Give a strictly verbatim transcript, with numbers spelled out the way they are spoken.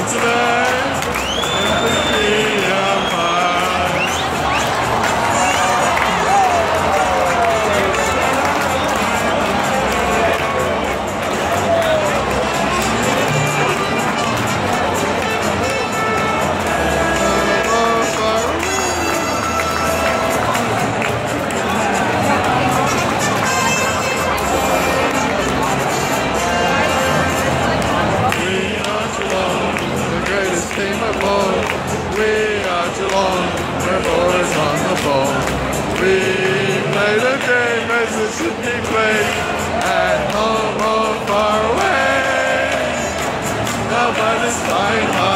today. Empathy of mine. Team of boys, we are Geelong, we're boys on the ball. We played a game as the Sydney played, at home or far away. Nobody's flying high.